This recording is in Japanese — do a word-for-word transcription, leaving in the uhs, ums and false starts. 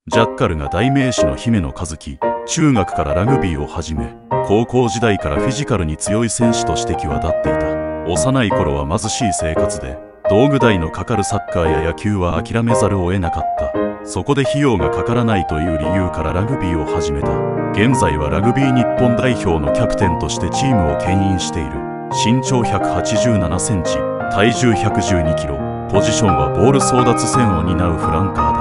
ジャッカルが代名詞の姫野和樹。中学からラグビーを始め、高校時代からフィジカルに強い選手として際立っていた。幼い頃は貧しい生活で、道具代のかかるサッカーや野球は諦めざるを得なかった。そこで費用がかからないという理由からラグビーを始めた。現在はラグビー日本代表のキャプテンとしてチームを牽引している。身長ひゃくはちじゅうななセンチ、体重ひゃくじゅうにキロ、ポジションはボール争奪戦を担うフランカーだ。